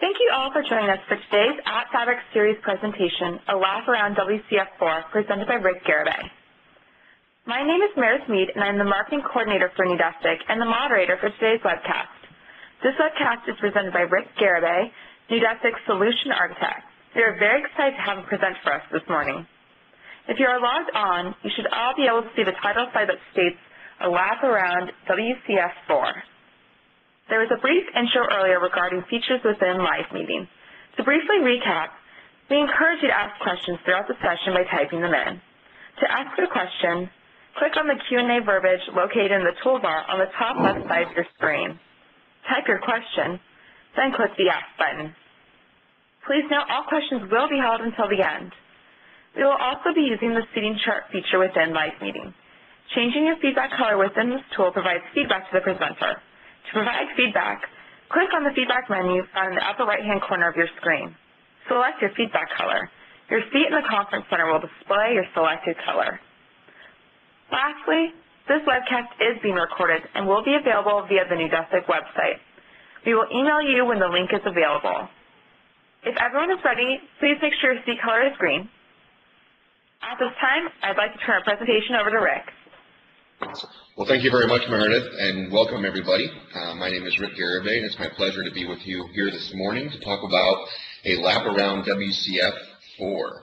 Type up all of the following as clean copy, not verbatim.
Thank you all for joining us for today's At Fabric Series presentation, a Lap Around WCF4, presented by Rick Garibay. My name is Meredith Mead, and I'm the Marketing Coordinator for Neudesic and the moderator for today's webcast. This webcast is presented by Rick Garibay, Neudesic's Solution Architect. We are very excited to have him present for us this morning. If you are logged on, you should all be able to see the title slide that states a Lap Around WCF4. There was a brief intro earlier regarding features within Live Meeting. To briefly recap, we encourage you to ask questions throughout the session by typing them in. To ask a question, click on the Q&A verbiage located in the toolbar on the top left side of your screen. Type your question, then click the Ask button. Please note all questions will be held until the end. We will also be using the seating chart feature within Live Meeting. Changing your feedback color within this tool provides feedback to the presenter. To provide feedback, click on the feedback menu found in the upper right-hand corner of your screen. Select your feedback color. Your seat in the conference center will display your selected color. Lastly, this webcast is being recorded and will be available via the Neudesic website. We will email you when the link is available. If everyone is ready, please make sure your seat color is green. At this time, I'd like to turn our presentation over to Rick. Well, thank you very much, Meredith, and welcome everybody. My name is Rick Garibay, and it's my pleasure to be with you here this morning to talk about a Lap Around WCF4.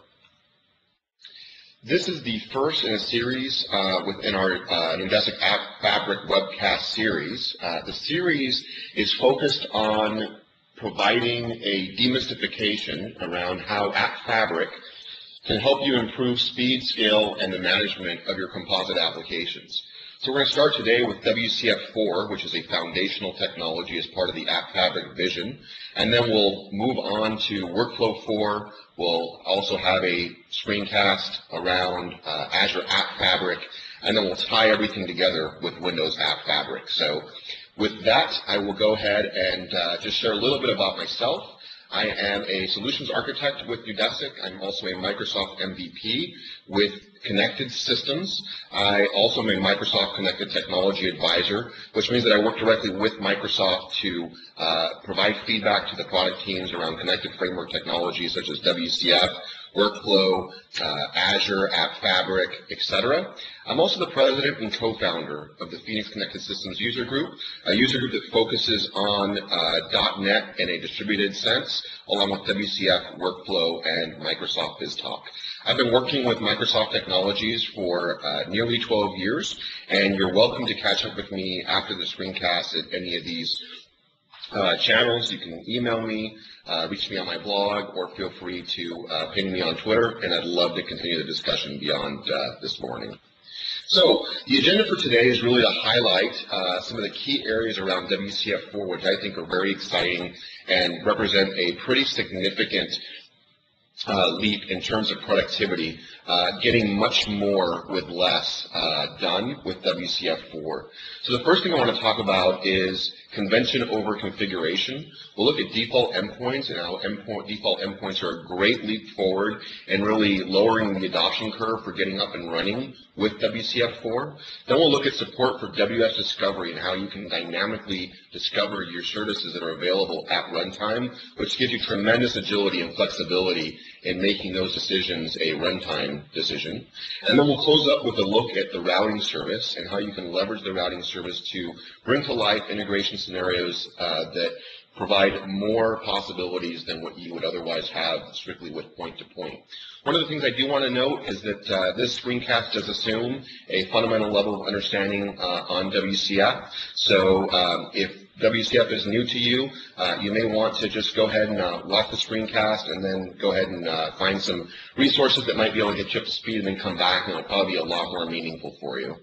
This is the first in a series within our Neudesic App Fabric webcast series. The series is focused on providing a demystification around how App Fabric can help you improve speed, scale, and the management of your composite applications. So we're going to start today with WCF4, which is a foundational technology as part of the App Fabric vision, and then we'll move on to Workflow 4. We'll also have a screencast around Azure App Fabric, and then we'll tie everything together with Windows App Fabric. So with that, I will go ahead and just share a little bit about myself. I am a solutions architect with Neudesic. I'm also a Microsoft MVP with Connected Systems. I also am a Microsoft Connected Technology Advisor, which means that I work directly with Microsoft to provide feedback to the product teams around connected framework technologies such as WCF, Workflow, Azure, App Fabric, etc. I'm also the president and co-founder of the Phoenix Connected Systems user group, a user group that focuses on .NET in a distributed sense, along with WCF, Workflow, and Microsoft BizTalk. I've been working with Microsoft Technologies for nearly 12 years, and you're welcome to catch up with me after the screencast at any of these channels. You can email me, reach me on my blog, or feel free to ping me on Twitter, and I'd love to continue the discussion beyond this morning. So the agenda for today is really to highlight some of the key areas around WCF4, which I think are very exciting and represent a pretty significant leap in terms of productivity, getting much more with less done with WCF4. So the first thing I want to talk about is convention over configuration. We'll look at default endpoints and how default endpoints are a great leap forward in really lowering the adoption curve for getting up and running with WCF4. Then we'll look at support for WS Discovery and how you can dynamically discover your services that are available at runtime, which gives you tremendous agility and flexibility in making those decisions a runtime decision. And then we'll close up with a look at the routing service and how you can leverage the routing service to bring to life integration scenarios that provide more possibilities than what you would otherwise have strictly with point-to-point. One of the things I do want to note is that this screencast does assume a fundamental level of understanding on WCF. So if WCF is new to you, you may want to just go ahead and watch the screencast and then go ahead and find some resources that might be able to get you up to speed and then come back, and it'll probably be a lot more meaningful for you.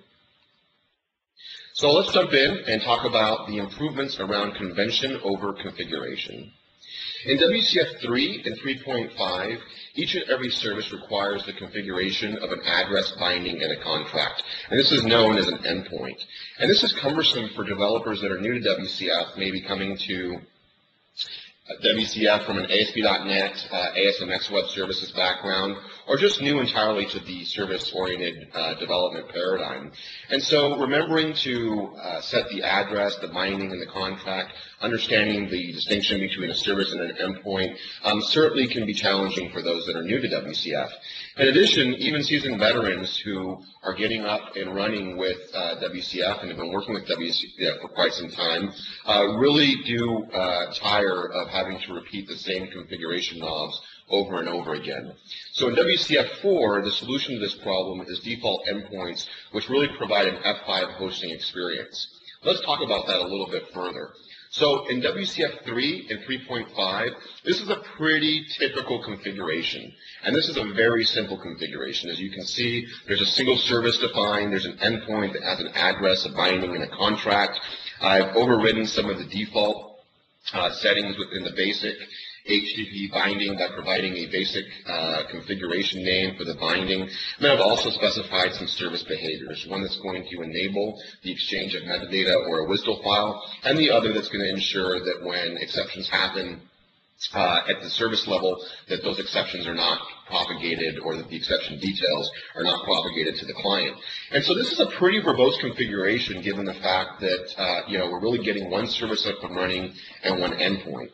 So let's jump in and talk about the improvements around convention over configuration. In WCF 3 and 3.5, each and every service requires the configuration of an address binding and a contract, and this is known as an endpoint. And this is cumbersome for developers that are new to WCF, maybe coming to WCF from an ASP.NET, ASMX Web Services background, or just new entirely to the service-oriented development paradigm. And so remembering to set the address, the binding, and the contract, understanding the distinction between a service and an endpoint certainly can be challenging for those that are new to WCF. In addition, even seasoned veterans who are getting up and running with WCF and have been working with WCF for quite some time really do tire of having to repeat the same configuration knobs over and over again. So in WCF4, the solution to this problem is default endpoints, which really provide an F5 hosting experience. Let's talk about that a little bit further. So in WCF3 and 3.5, this is a pretty typical configuration. And this is a very simple configuration. As you can see, there's a single service defined, there's an endpoint that has an address, a binding, and a contract. I've overridden some of the default settings within the basic HTTP binding by providing a basic configuration name for the binding. And then I've also specified some service behaviors, one that's going to enable the exchange of metadata or a WSDL file, and the other that's going to ensure that when exceptions happen at the service level, that those exceptions are not propagated, or that the exception details are not propagated to the client. And so this is a pretty verbose configuration given the fact that we're really getting one service up and running and one endpoint.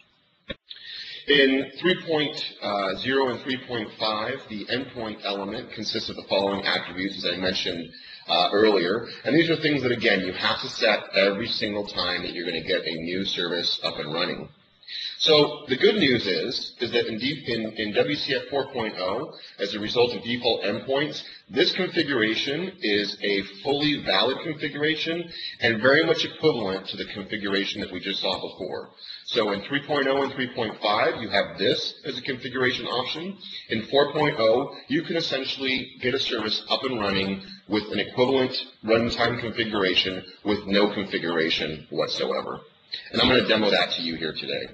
In 3.0 and 3.5, the endpoint element consists of the following attributes, as I mentioned earlier. And these are things that, again, you have to set every single time that you're going to get a new service up and running. So the good news is that in WCF 4.0, as a result of default endpoints, this configuration is a fully valid configuration and very much equivalent to the configuration that we just saw before. So in 3.0 and 3.5, you have this as a configuration option. In 4.0, you can essentially get a service up and running with an equivalent runtime configuration with no configuration whatsoever. And I'm going to demo that to you here today.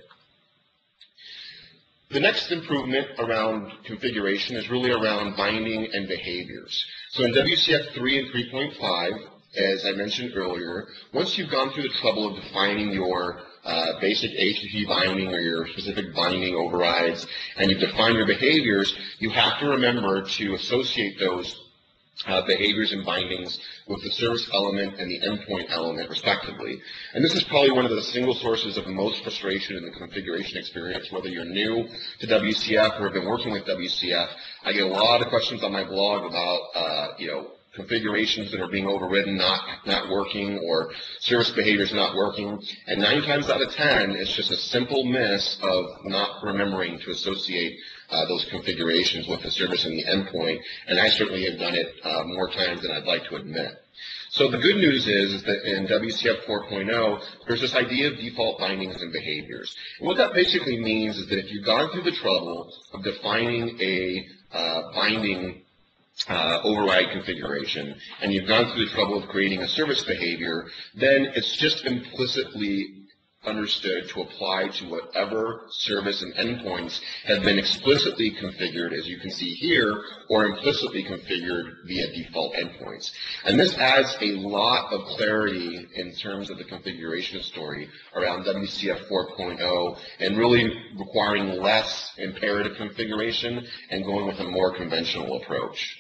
The next improvement around configuration is really around binding and behaviors. So in WCF 3 and 3.5, as I mentioned earlier, once you've gone through the trouble of defining your basic HTTP binding or your specific binding overrides, and you've defined your behaviors, you have to remember to associate those behaviors and bindings with the service element and the endpoint element, respectively. And this is probably one of the single sources of most frustration in the configuration experience, whether you're new to WCF or have been working with WCF. I get a lot of questions on my blog about, configurations that are being overridden, not working, or service behaviors not working. And 9 times out of 10, it's just a simple miss of not remembering to associate those configurations with the service and the endpoint. And I certainly have done it more times than I'd like to admit. So the good news is that in WCF 4.0, there's this idea of default bindings and behaviors. And what that basically means is that if you've gone through the trouble of defining a binding override configuration, and you've gone through the trouble of creating a service behavior, then it's just implicitly understood to apply to whatever service and endpoints have been explicitly configured, as you can see here, or implicitly configured via default endpoints. And this adds a lot of clarity in terms of the configuration story around WCF 4.0 and really requiring less imperative configuration and going with a more conventional approach.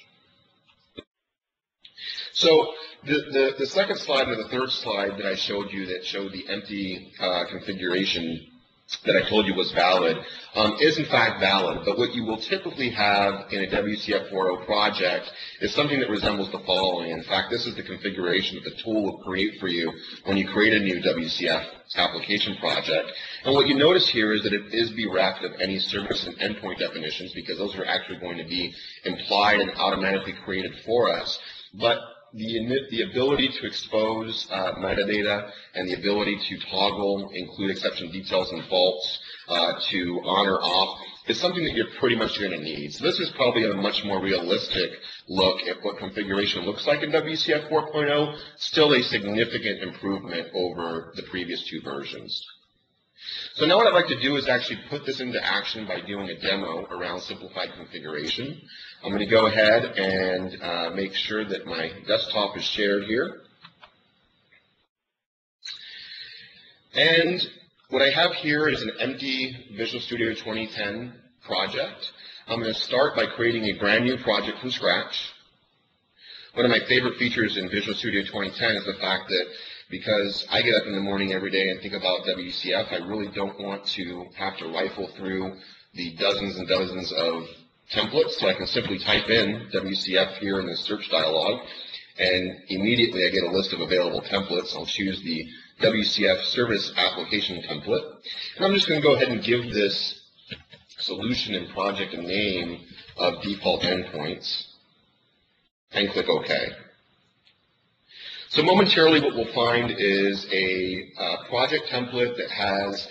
So the second slide or the third slide that I showed you that showed the empty configuration that I told you was valid is in fact valid, but what you will typically have in a WCF 4.0 project is something that resembles the following. In fact, this is the configuration that the tool will create for you when you create a new WCF application project. And what you notice here is that it is bereft of any service and endpoint definitions, because those are actually going to be implied and automatically created for us. But the ability to expose metadata and the ability to toggle, include exception details and faults, to on or off, is something that you're pretty much going to need. So this is probably a much more realistic look at what configuration looks like in WCF 4.0, still a significant improvement over the previous 2 versions. So now what I'd like to do is actually put this into action by doing a demo around simplified configuration. I'm going to go ahead and make sure that my desktop is shared here. And what I have here is an empty Visual Studio 2010 project. I'm going to start by creating a brand new project from scratch. One of my favorite features in Visual Studio 2010 is the fact that because I get up in the morning every day and think about WCF, I really don't want to have to rifle through the dozens and dozens of templates, so I can simply type in WCF here in the search dialog, and immediately I get a list of available templates. I'll choose the WCF Service Application template, and I'm just going to go ahead and give this solution and project a name of default endpoints, and click OK. So momentarily what we'll find is a project template that has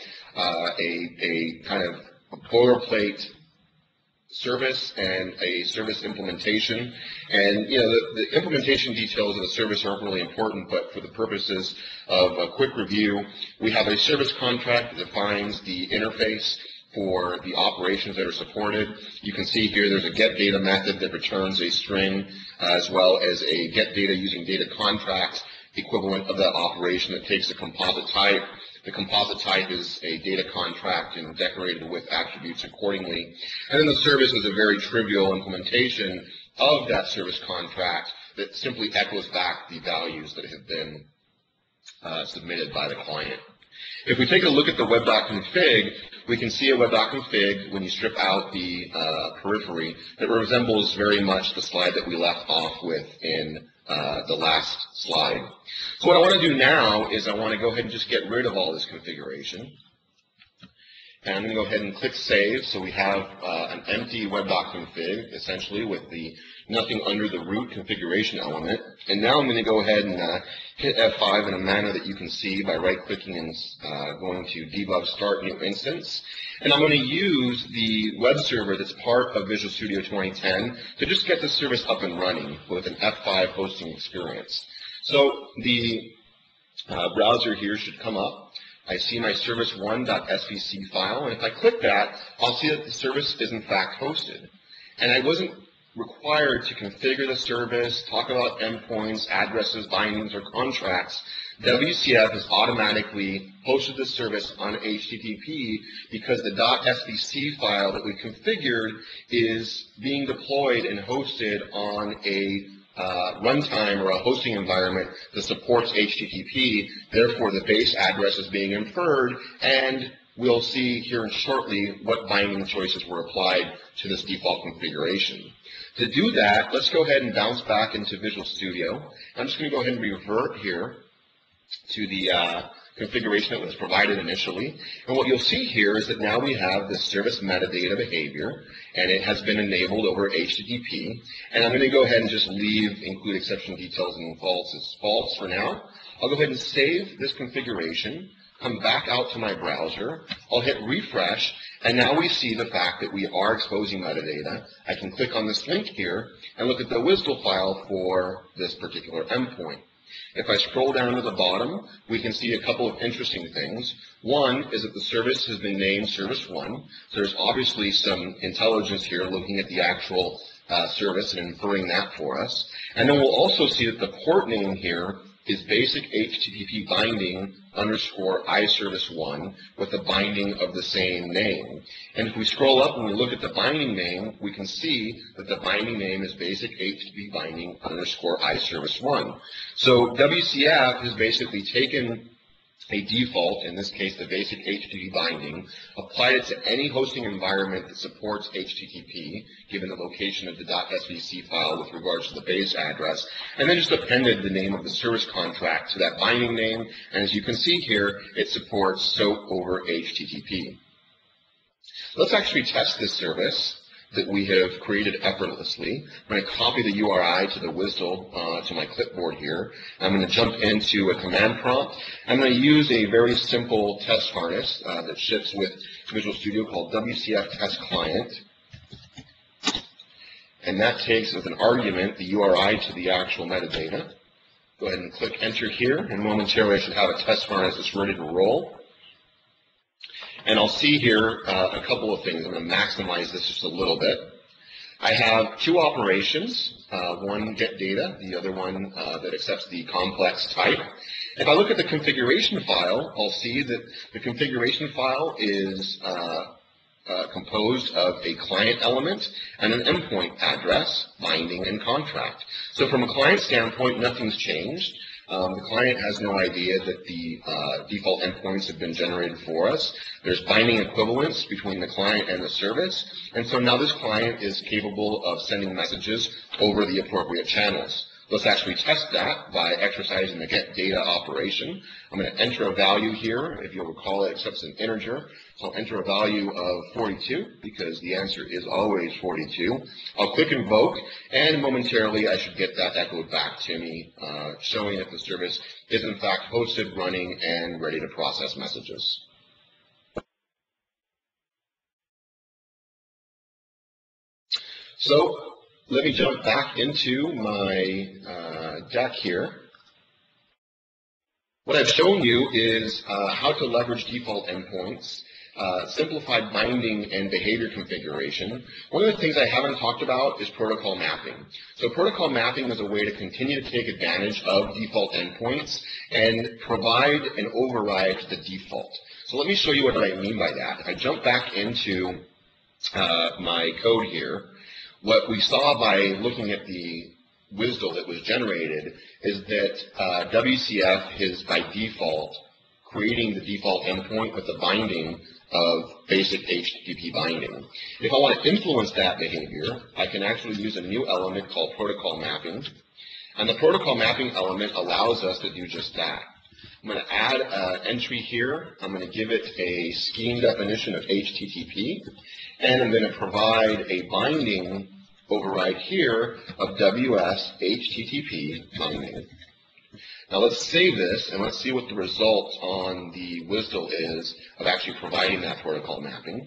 a kind of a boilerplate service and a service implementation. And the implementation details of the service aren't really important, but for the purposes of a quick review, we have a service contract that defines the interface for the operations that are supported. You can see here there's a get data method that returns a string, as well as a get data using data contracts equivalent of that operation that takes a composite type. The composite type is a data contract and decorated with attributes accordingly. And then the service is a very trivial implementation of that service contract that simply echoes back the values that have been submitted by the client. If we take a look at the web.config, we can see a web.config when you strip out the periphery that resembles very much the slide that we left off with in the last slide. So what I want to do now is I want to go ahead and just get rid of all this configuration. And I'm going to go ahead and click Save, so we have an empty web.config, essentially, with the nothing under the root configuration element. And now I'm going to go ahead and hit F5 in a manner that you can see by right-clicking and going to Debug Start New Instance. And I'm going to use the web server that's part of Visual Studio 2010 to just get the service up and running with an F5 hosting experience. So the browser here should come up. I see my service1.svc file, and if I click that, I'll see that the service is in fact hosted. And I wasn't required to configure the service, talk about endpoints, addresses, bindings, or contracts. WCF has automatically hosted the service on HTTP because the .svc file that we configured is being deployed and hosted on a runtime or a hosting environment that supports HTTP. Therefore, the base address is being inferred, and we'll see here shortly what binding choices were applied to this default configuration. To do that, let's go ahead and bounce back into Visual Studio. I'm just going to go ahead and revert here to the configuration that was provided initially. And what you'll see here is that now we have this service metadata behavior, and it has been enabled over HTTP. And I'm going to go ahead and just leave include exception details and false as false for now. I'll go ahead and save this configuration, come back out to my browser. I'll hit refresh, and now we see the fact that we are exposing metadata. I can click on this link here and look at the WSDL file for this particular endpoint. If I scroll down to the bottom, we can see a couple of interesting things. One is that the service has been named Service 1. So there's obviously some intelligence here looking at the actual service and inferring that for us. And then we'll also see that the port name here is basic HTTP binding underscore iService1 with a binding of the same name. And if we scroll up and we look at the binding name, we can see that the binding name is basic HTTP binding underscore iService1. So WCF has basically taken a default, in this case the basic HTTP binding, applied it to any hosting environment that supports HTTP, given the location of the .svc file with regards to the base address, and then just appended the name of the service contract to that binding name, and as you can see here, it supports SOAP over HTTP. Let's actually test this service that we have created effortlessly. I'm going to copy the URI to the WSDL to my clipboard here. I'm going to jump into a command prompt. I'm going to use a very simple test harness that ships with Visual Studio called WCF Test Client. And that takes as an argument the URI to the actual metadata. Go ahead and click enter here, and momentarily I should have a test harness that's ready to roll. And I'll see here a couple of things. I'm going to maximize this just a little bit. I have two operations, one get data, the other one that accepts the complex type. If I look at the configuration file, I'll see that the configuration file is composed of a client element and an endpoint address, binding, and contract. So from a client standpoint, nothing's changed. The client has no idea that the default endpoints have been generated for us. There's binding equivalence between the client and the service, and so now this client is capable of sending messages over the appropriate channels. Let's actually test that by exercising the get data operation. I'm going to enter a value here. If you'll recall, it accepts an integer. So I'll enter a value of 42 because the answer is always 42. I'll click invoke, and momentarily I should get that echoed back to me, showing that the service is in fact hosted, running, and ready to process messages. So let me jump back into my deck here. What I've shown you is how to leverage default endpoints, simplified binding and behavior configuration. One of the things I haven't talked about is protocol mapping. So protocol mapping is a way to continue to take advantage of default endpoints and provide an override to the default. So let me show you what I mean by that. If I jump back into my code here, what we saw by looking at the WSDL that was generated is that WCF is by default creating the default endpoint with the binding of basic HTTP binding. If I want to influence that behavior, I can actually use a new element called protocol mapping. And the protocol mapping element allows us to do just that. I'm going to add an entry here. I'm going to give it a scheme definition of HTTP. And I'm going to provide a binding override here of WS HTTP binding. Now let's save this and let's see what the result on the WSDL is of actually providing that protocol mapping.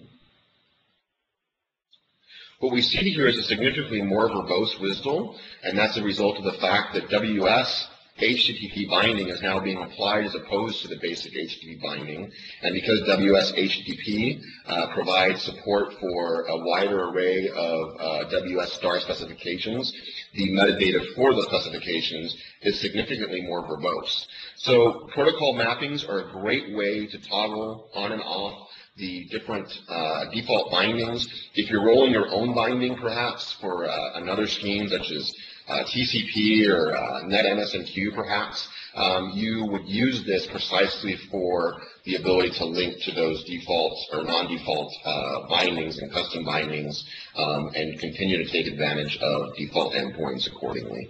What we see here is a significantly more verbose WSDL, and that's a result of the fact that WS HTTP binding is now being applied as opposed to the basic HTTP binding. And because WS HTTP provides support for a wider array of WS star specifications, the metadata for the specifications is significantly more verbose. So protocol mappings are a great way to toggle on and off the different default bindings. If you're rolling your own binding, perhaps, for another scheme, such as TCP or NetMSNQ, perhaps, you would use this precisely for the ability to link to those default or non-default bindings and custom bindings and continue to take advantage of default endpoints accordingly.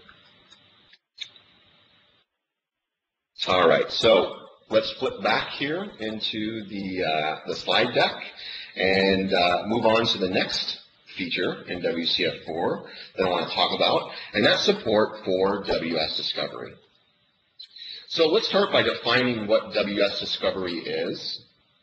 All right, so let's flip back here into the slide deck and move on to the next feature in WCF4 that I want to talk about, and that's support for WS Discovery. So let's start by defining what WS Discovery is.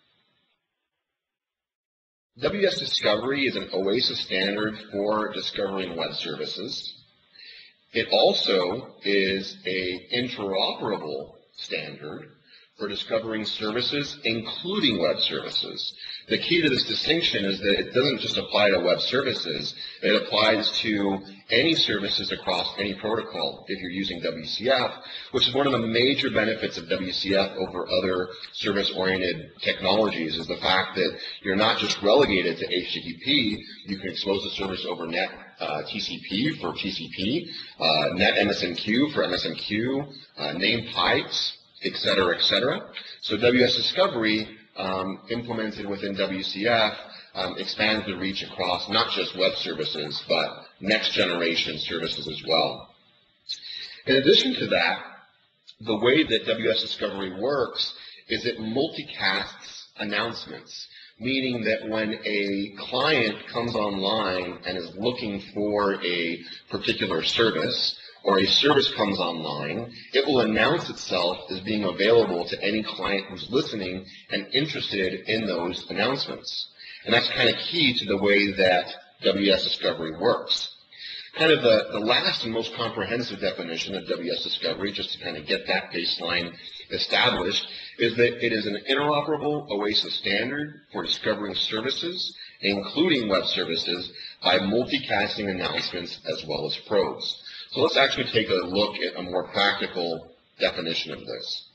WS Discovery is an OASIS standard for discovering web services. It also is an interoperable standard for discovering services, including web services. The key to this distinction is that it doesn't just apply to web services, it applies to any services across any protocol if you're using WCF, which is one of the major benefits of WCF over other service-oriented technologies, is the fact that you're not just relegated to HTTP, you can expose the service over net TCP for TCP, net MSNQ for MSNQ, name pipes, et cetera, et cetera. So WS Discovery, implemented within WCF, expands the reach across not just web services, but next generation services as well. In addition to that, the way that WS Discovery works is it multicasts announcements, meaning that when a client comes online and is looking for a particular service, or a service comes online, it will announce itself as being available to any client who's listening and interested in those announcements. And that's kind of key to the way that WS Discovery works. Kind of the last and most comprehensive definition of WS Discovery, just to kind of get that baseline established, is that it is an interoperable OASIS standard for discovering services, including web services, by multicasting announcements as well as probes. So let's actually take a look at a more practical definition of this.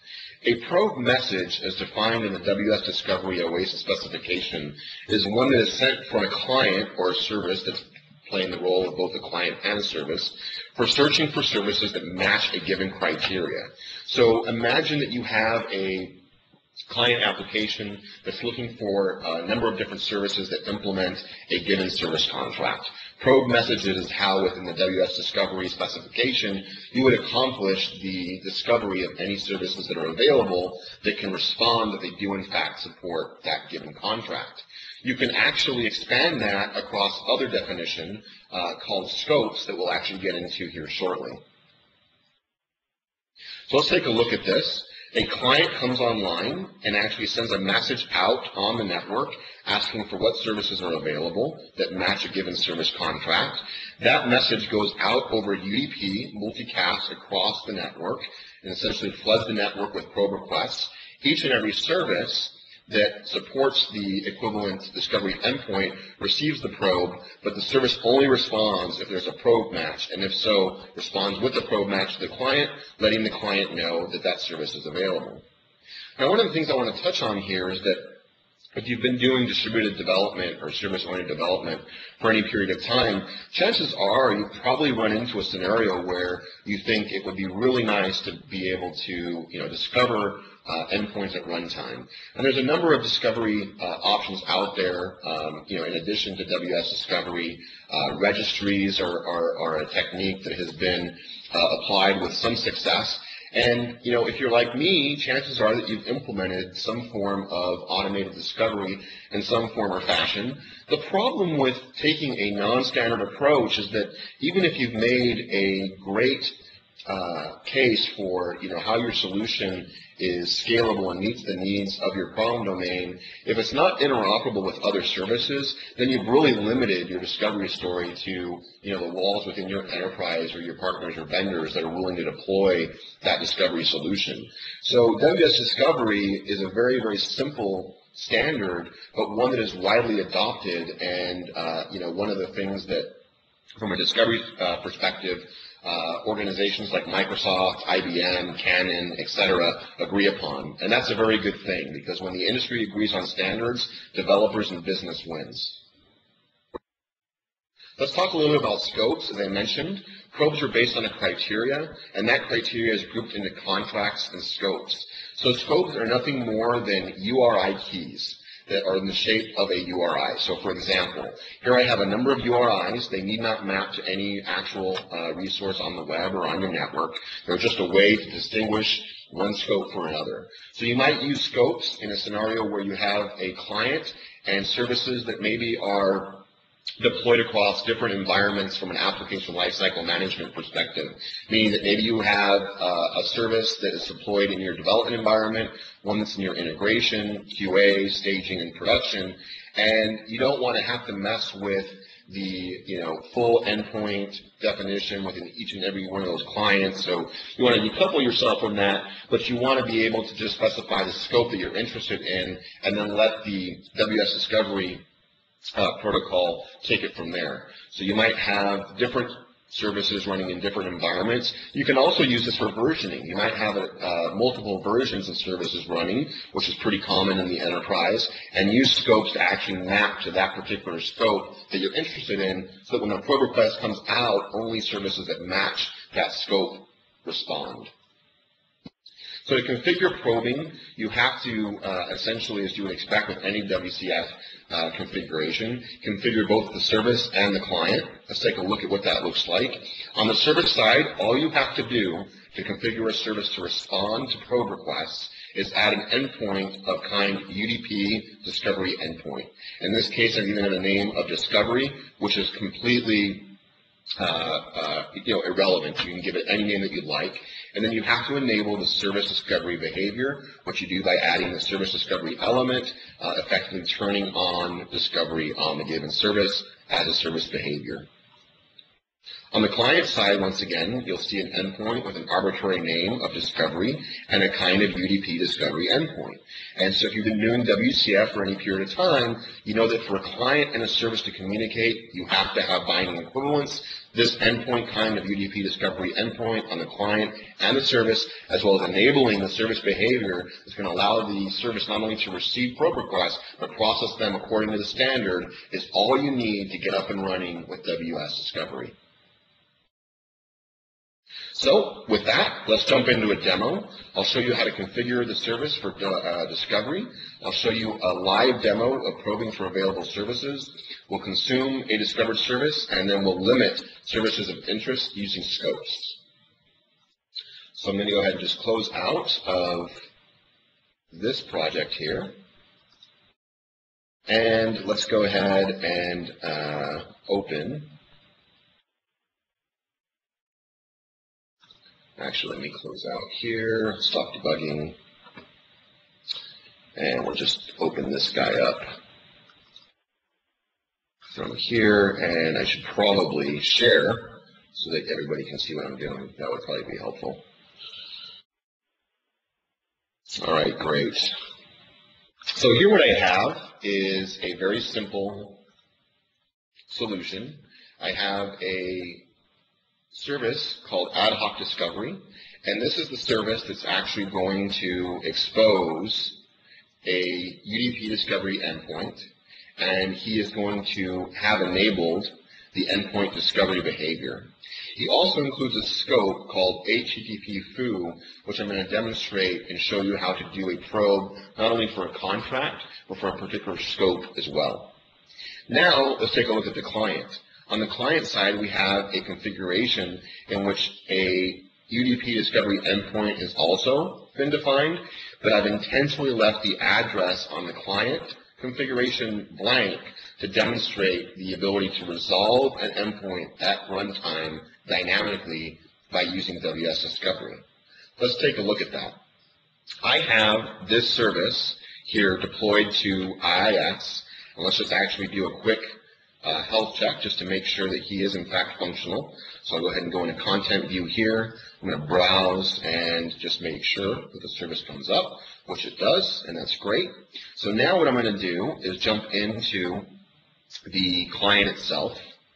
A probe message, as defined in the WS Discovery OASIS specification, is one that is sent from a client or a service that's playing the role of both a client and a service for searching for services that match a given criteria. So imagine that you have a client application that's looking for a number of different services that implement a given service contract. Probe messages is how, within the WS Discovery specification, you would accomplish the discovery of any services that are available that can respond that they do in fact support that given contract. You can actually expand that across other definition called scopes that we'll actually get into here shortly. So let's take a look at this. A client comes online and actually sends a message out on the network asking for what services are available that match a given service contract. That message goes out over UDP, multicast across the network, and essentially floods the network with probe requests. Each and every service that supports the equivalent discovery endpoint receives the probe, but the service only responds if there's a probe match, and if so, responds with the probe match to the client, letting the client know that that service is available. Now, one of the things I want to touch on here is that if you've been doing distributed development or service-oriented development for any period of time, chances are you probably run into a scenario where you think it would be really nice to be able to, discover endpoints at runtime. And there's a number of discovery options out there, in addition to WS Discovery. Registries are a technique that has been applied with some success. And, if you're like me, chances are that you've implemented some form of automated discovery in some form or fashion. The problem with taking a non-standard approach is that even if you've made a great case for, how your solution is scalable and meets the needs of your problem domain, if it's not interoperable with other services, then you've really limited your discovery story to, the walls within your enterprise or your partners or vendors that are willing to deploy that discovery solution. So WS Discovery is a very, very simple standard, but one that is widely adopted, and, one of the things that, from a discovery perspective, organizations like Microsoft, IBM, Canon, etc. agree upon. And that's a very good thing, because when the industry agrees on standards, developers and business wins. Let's talk a little bit about scopes. As I mentioned, probes are based on a criteria, and that criteria is grouped into contracts and scopes. So scopes are nothing more than URI keys that are in the shape of a URI. So for example, here I have a number of URIs. They need not map to any actual resource on the web or on your network. They're just a way to distinguish one scope from another. So you might use scopes in a scenario where you have a client and services that maybe are deployed across different environments from an application lifecycle management perspective, meaning that maybe you have a service that is deployed in your development environment, one that's in your integration, QA, staging, and production, and you don't want to have to mess with the full endpoint definition within each and every one of those clients. So you want to decouple yourself from that, but you want to be able to just specify the scope that you're interested in, and then let the WS Discovery protocol take it from there. So you might have different services running in different environments. You can also use this for versioning. You might have multiple versions of services running, which is pretty common in the enterprise, and use scopes to actually map to that particular scope that you're interested in, so that when a probe request comes out, only services that match that scope respond. So to configure probing, you have to essentially, as you would expect with any WCF configuration, configure both the service and the client. Let's take a look at what that looks like. On the service side, all you have to do to configure a service to respond to probe requests is add an endpoint of kind UDP discovery endpoint. In this case, I'm giving it a name of discovery, which is completely irrelevant. You can give it any name that you'd like. And then you have to enable the service discovery behavior, which you do by adding the service discovery element, effectively turning on discovery on the given service as a service behavior. On the client side, once again, you'll see an endpoint with an arbitrary name of discovery and a kind of UDP discovery endpoint. And so if you've been doing WCF for any period of time, you know that for a client and a service to communicate, you have to have binding equivalence. This endpoint kind of UDP discovery endpoint on the client and the service, as well as enabling the service behavior, is going to allow the service not only to receive probe requests, but process them according to the standard, is all you need to get up and running with WS discovery. So with that, let's jump into a demo. I'll show you how to configure the service for discovery. I'll show you a live demo of probing for available services. We'll consume a discovered service, and then we'll limit services of interest using scopes. So I'm going to go ahead and just close out of this project here. And let's go ahead and open. Actually, let me close out here, stop debugging, and we'll just open this guy up from here, and I should probably share so that everybody can see what I'm doing. That would probably be helpful. All right, great. So here what I have is a very simple solution. I have a service called ad hoc discovery, and this is the service that's actually going to expose a UDP discovery endpoint, and he is going to have enabled the endpoint discovery behavior. He also includes a scope called HTTP foo, which I'm going to demonstrate and show you how to do a probe not only for a contract, but for a particular scope as well. Now let's take a look at the client. On the client side, we have a configuration in which a UDP discovery endpoint has also been defined, but I've intentionally left the address on the client configuration blank to demonstrate the ability to resolve an endpoint at runtime dynamically by using WS Discovery. Let's take a look at that. I have this service here deployed to IIS, and let's just actually do a quick health check just to make sure that he is in fact functional. So I'll go ahead and go into content view here. I'm going to browse and just make sure that the service comes up, which it does, and that's great. So now what I'm going to do is jump into the client itself.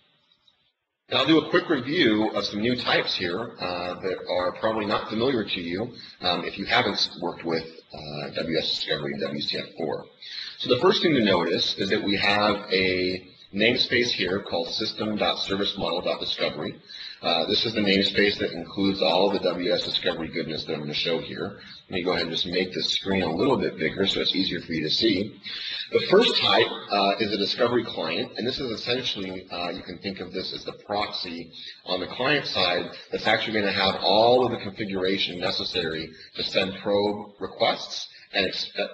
And I'll do a quick review of some new types here that are probably not familiar to you if you haven't worked with WS Discovery and WCF4. So the first thing to notice is that we have a namespace here called system.servicemodel.discovery. This is the namespace that includes all of the WS Discovery goodness that I'm going to show here. Let me go ahead and just make this screen a little bit bigger so it's easier for you to see. The first type is a discovery client, and this is essentially, you can think of this as the proxy on the client side that's actually going to have all of the configuration necessary to send probe requests and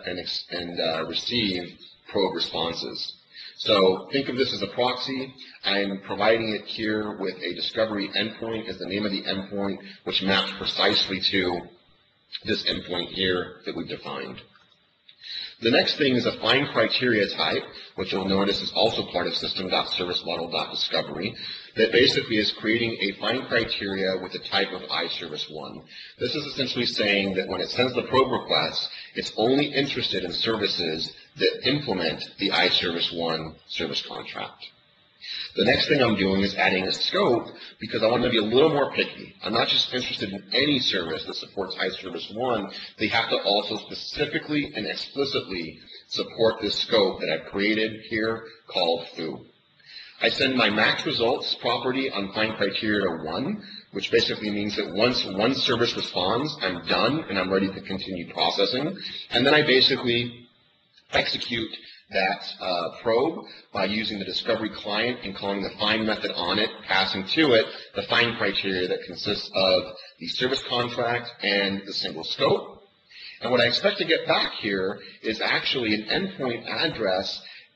receive probe responses. So think of this as a proxy. I'm providing it here with a discovery endpoint as the name of the endpoint, which maps precisely to this endpoint here that we've defined. The next thing is a find criteria type, which you'll notice is also part of system.servicemodel.discovery, that basically is creating a find criteria with the type of iService1. This is essentially saying that when it sends the probe request, it's only interested in services that implement the iService1 service contract. The next thing I'm doing is adding a scope because I want to be a little more picky. I'm not just interested in any service that supports iService1. They have to also specifically and explicitly support this scope that I've created here called foo. I send my max results property on find criteria to 1, which basically means that once one service responds, I'm done and I'm ready to continue processing. And then I basically execute that probe by using the discovery client and calling the find method on it, passing to it the find criteria that consists of the service contract and the single scope. And what I expect to get back here is actually an endpoint address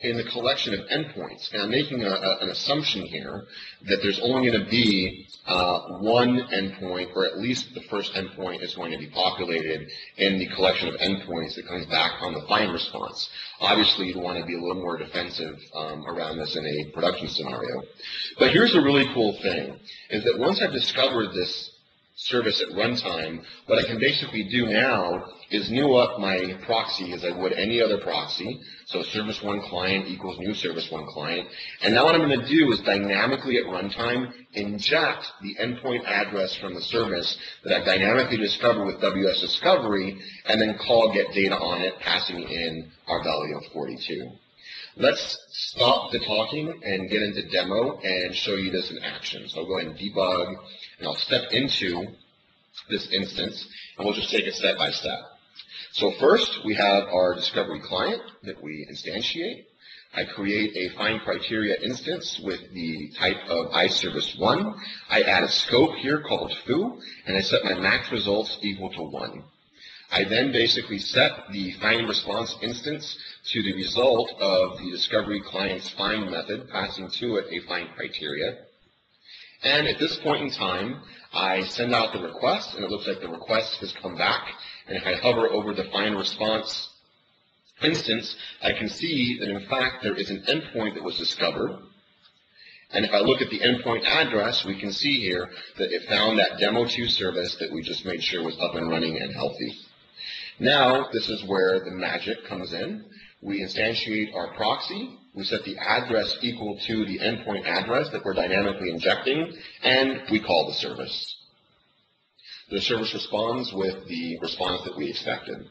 in the collection of endpoints. And I'm making an assumption here that there's only going to be one endpoint, or at least the first endpoint is going to be populated in the collection of endpoints that comes back on the find response. Obviously, you'd want to be a little more defensive around this in a production scenario. But here's the really cool thing, is that once I've discovered this service at runtime, what I can basically do now is new up my proxy as I would any other proxy. So service one client equals new service one client. And now what I'm going to do is dynamically at runtime inject the endpoint address from the service that I've dynamically discovered with WS Discovery, and then call get data on it, passing in our value of 42. Let's stop the talking and get into demo and show you this in action. So I'll go ahead and debug, and I'll step into this instance, and we'll just take it step by step. So first, we have our discovery client that we instantiate. I create a find criteria instance with the type of iService1. I add a scope here called foo, and I set my max results equal to 1. I then basically set the find response instance to the result of the discovery client's find method, passing to it a find criteria. And at this point in time, I send out the request, and it looks like the request has come back. And if I hover over the find response instance, I can see that in fact there is an endpoint that was discovered. And if I look at the endpoint address, we can see here that it found that Demo2 service that we just made sure was up and running and healthy. Now, this is where the magic comes in. We instantiate our proxy. We set the address equal to the endpoint address that we're dynamically injecting, and we call the service. The service responds with the response that we expected.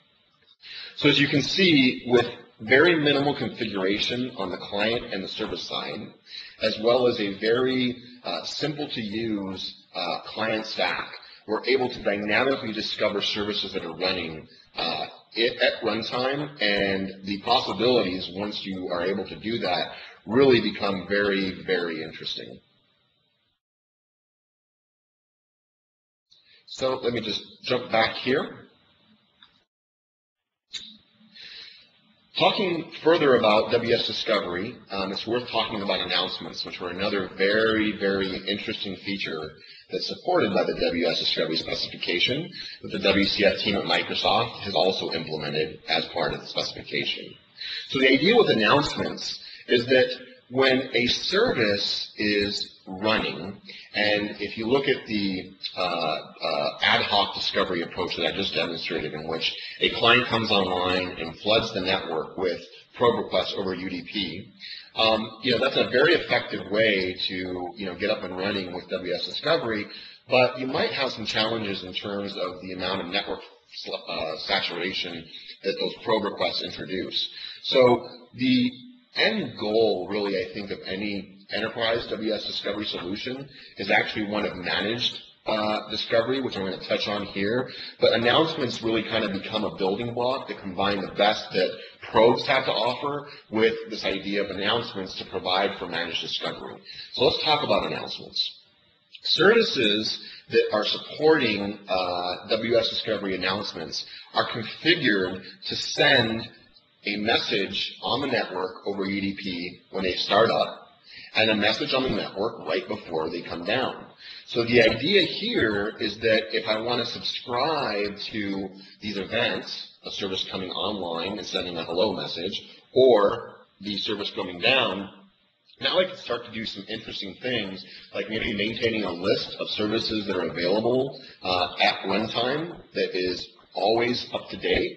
So as you can see, with very minimal configuration on the client and the service side, as well as a very simple to use client stack, we're able to dynamically discover services that are running at runtime, and the possibilities, once you are able to do that, really become very, very interesting. So let me just jump back here. Talking further about WS Discovery, it's worth talking about announcements, which were another very, very interesting feature that's supported by the WS Discovery specification that the WCF team at Microsoft has also implemented as part of the specification. So the idea with announcements is that when a service is running, and if you look at the ad hoc discovery approach that I just demonstrated, in which a client comes online and floods the network with probe requests over UDP, that's a very effective way to get up and running with WS Discovery, but you might have some challenges in terms of the amount of network saturation that those probe requests introduce. So the end goal, really, I think, of any enterprise WS Discovery solution is actually one of managed discovery, which I'm going to touch on here. But announcements really kind of become a building block that combine the best that probes have to offer with this idea of announcements to provide for managed discovery. So let's talk about announcements. Services that are supporting WS Discovery announcements are configured to send a message on the network over UDP when they start up, and a message on the network right before they come down. So the idea here is that if I want to subscribe to these events, a service coming online and sending a hello message, or the service coming down, now I can start to do some interesting things, like maybe maintaining a list of services that are available at runtime that is always up to date.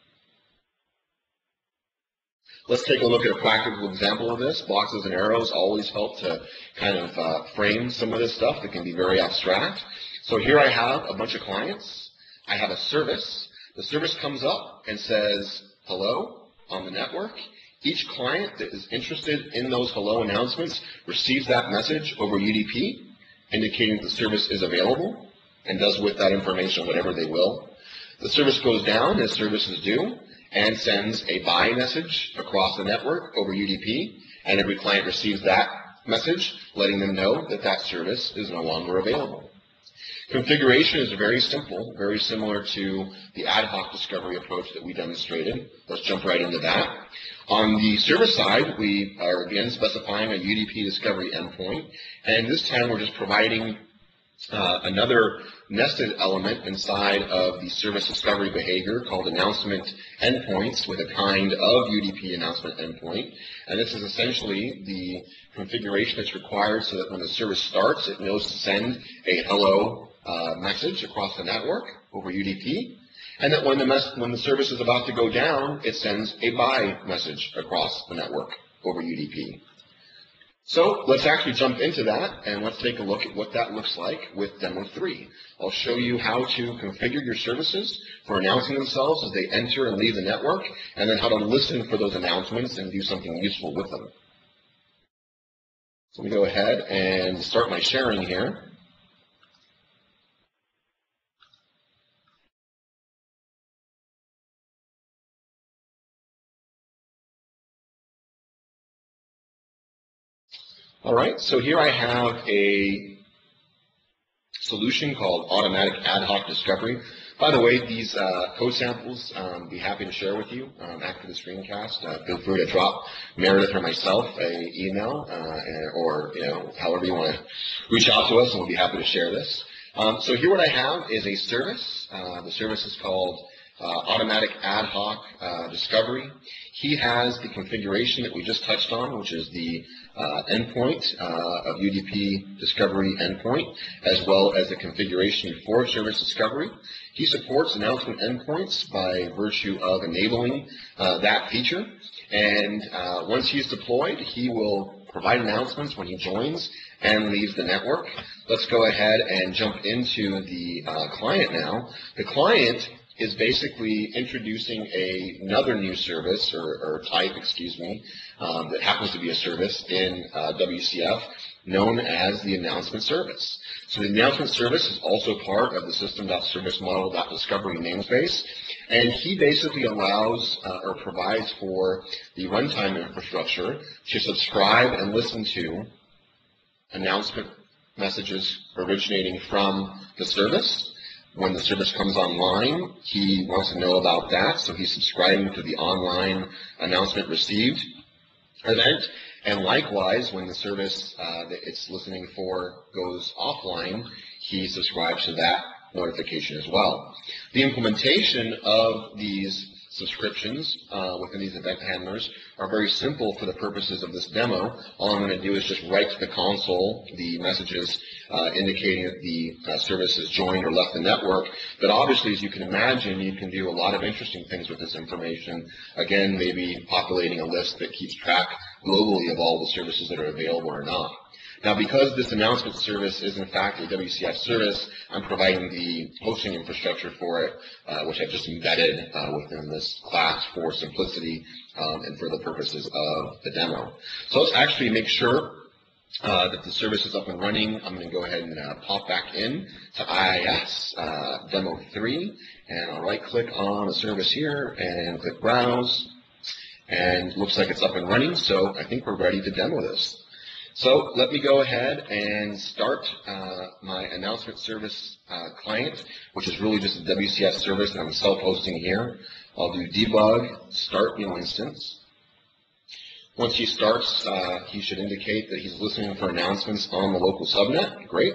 Let's take a look at a practical example of this. Boxes and arrows always help to kind of frame some of this stuff that can be very abstract. So here I have a bunch of clients. I have a service. The service comes up and says, hello, on the network. Each client that is interested in those hello announcements receives that message over UDP, indicating the service is available, and does with that information whatever they will. The service goes down as service is due, and sends a buy message across the network over UDP, and every client receives that message, letting them know that that service is no longer available. Configuration is very simple, very similar to the ad hoc discovery approach that we demonstrated. Let's jump right into that. On the service side, we are again specifying a UDP discovery endpoint, and this time we're just providing another nested element inside of the service discovery behavior called announcement endpoints with a kind of UDP announcement endpoint. And this is essentially the configuration that's required so that when the service starts, it knows to send a hello message across the network over UDP. And that when the service is about to go down, it sends a bye message across the network over UDP. So let's actually jump into that, and let's take a look at what that looks like with Demo 3. I'll show you how to configure your services for announcing themselves as they enter and leave the network, and then how to listen for those announcements and do something useful with them. So let me go ahead and start my sharing here. All right, so here I have a solution called automatic ad hoc discovery. By the way, these code samples I'd be happy to share with you after the screencast. Feel free to drop Meredith or myself an email or however you want to reach out to us, and we'll be happy to share this. So here what I have is a service. The service is called automatic ad hoc discovery. He has the configuration that we just touched on, which is the endpoint of UDP discovery endpoint, as well as the configuration for service discovery. He supports announcement endpoints by virtue of enabling that feature. And once he's deployed, he will provide announcements when he joins and leaves the network. Let's go ahead and jump into the client now. The client is basically introducing another new service or type, that happens to be a service in WCF known as the announcement service. So the announcement service is also part of the system.servicemodel.discovery namespace, and he basically allows or provides for the runtime infrastructure to subscribe and listen to announcement messages originating from the service. When the service comes online, he wants to know about that, so he's subscribing to the online announcement received event. And likewise, when the service that it's listening for goes offline, he subscribes to that notification as well. The implementation of these subscriptions within these event handlers are very simple for the purposes of this demo. All I'm going to do is just write to the console the messages indicating that the service has joined or left the network. But obviously, as you can imagine, you can do a lot of interesting things with this information. Again, maybe populating a list that keeps track globally of all the services that are available or not. Now, because this announcement service is in fact a WCF service, I'm providing the hosting infrastructure for it, which I've just embedded within this class for simplicity and for the purposes of the demo. So let's actually make sure that the service is up and running. I'm going to go ahead and pop back in to IIS Demo 3, and I'll right-click on the service here and click Browse, and it looks like it's up and running, so I think we're ready to demo this. So let me go ahead and start my announcement service client, which is really just a WCF service that I'm self-hosting here. I'll do debug, start new instance. Once he starts, he should indicate that he's listening for announcements on the local subnet. Great.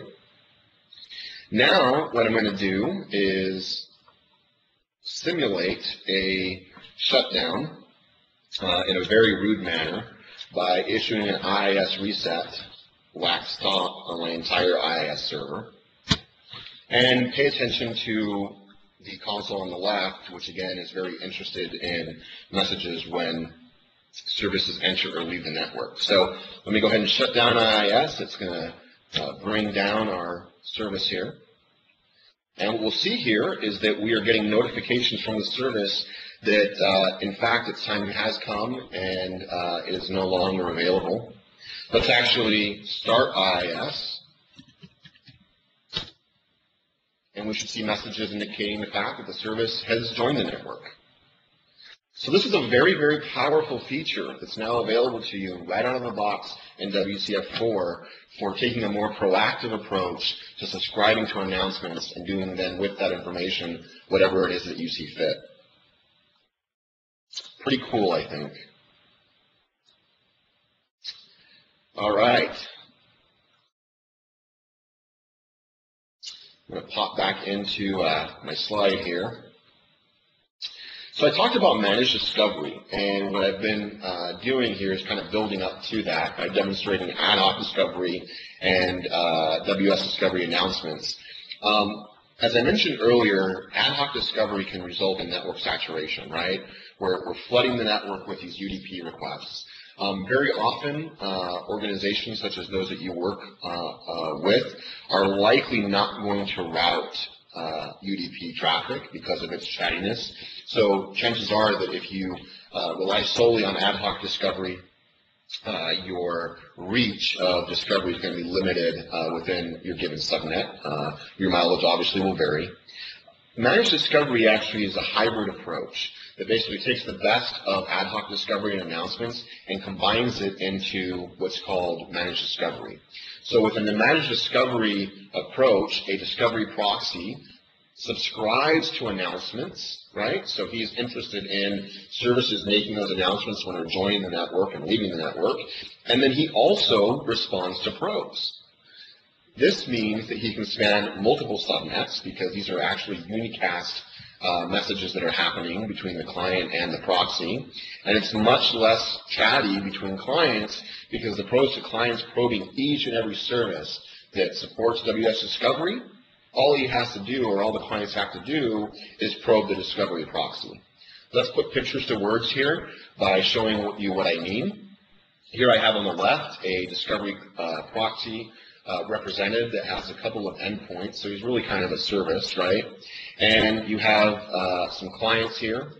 Now what I'm going to do is simulate a shutdown in a very rude manner by issuing an IIS reset wax stop on my entire IIS server. And pay attention to the console on the left, which again is very interested in messages when services enter or leave the network. So let me go ahead and shut down IIS. It's going to bring down our service here. And what we'll see here is that we are getting notifications from the service that, in fact, its time has come and it is no longer available. Let's actually start IIS, and we should see messages indicating the fact that the service has joined the network. So this is a very, very powerful feature that's now available to you right out of the box in WCF4 for taking a more proactive approach to subscribing to announcements and doing then with that information whatever it is that you see fit. Pretty cool, I think. All right. I'm going to pop back into my slide here. So I talked about managed discovery, and what I've been doing here is kind of building up to that by demonstrating ad hoc discovery and WS discovery announcements. As I mentioned earlier, ad hoc discovery can result in network saturation, right? We're flooding the network with these UDP requests. Very often, organizations such as those that you work with are likely not going to route UDP traffic because of its chattiness. So chances are that if you rely solely on ad hoc discovery, your reach of discovery is going to be limited within your given subnet. Your mileage obviously will vary. Managed discovery actually is a hybrid approach that basically takes the best of ad hoc discovery and announcements and combines it into what's called managed discovery. So within the managed discovery approach, a discovery proxy subscribes to announcements, right? So he's interested in services making those announcements when they're joining the network and leaving the network. And then he also responds to probes. This means that he can span multiple subnets because these are actually unicast messages that are happening between the client and the proxy. And it's much less chatty between clients because opposed to clients probing each and every service that supports WS Discovery, all he has to do, or all the clients have to do, is probe the discovery proxy. Let's put pictures to words here by showing you what I mean. Here I have on the left a discovery proxy represented that has a couple of endpoints, so he's really kind of a service, right? And you have some clients here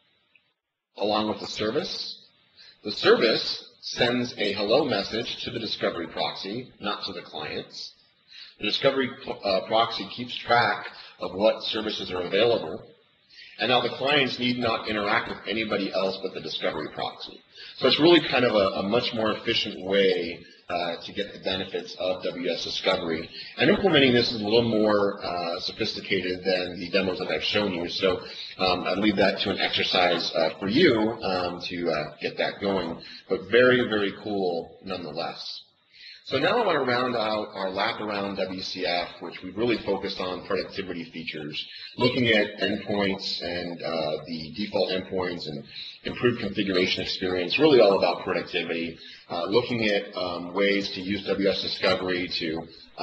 along with the service. The service sends a hello message to the discovery proxy, not to the clients. The discovery proxy keeps track of what services are available, and now the clients need not interact with anybody else but the discovery proxy. So it's really kind of a much more efficient way to get the benefits of WS Discovery. And implementing this is a little more sophisticated than the demos that I've shown you. So I'd leave that to an exercise for you to get that going. But very, very cool nonetheless. So now I want to round out our Lap Around WCF, which we've really focused on productivity features, looking at endpoints and the default endpoints and improved configuration experience, really all about productivity, looking at ways to use WS Discovery to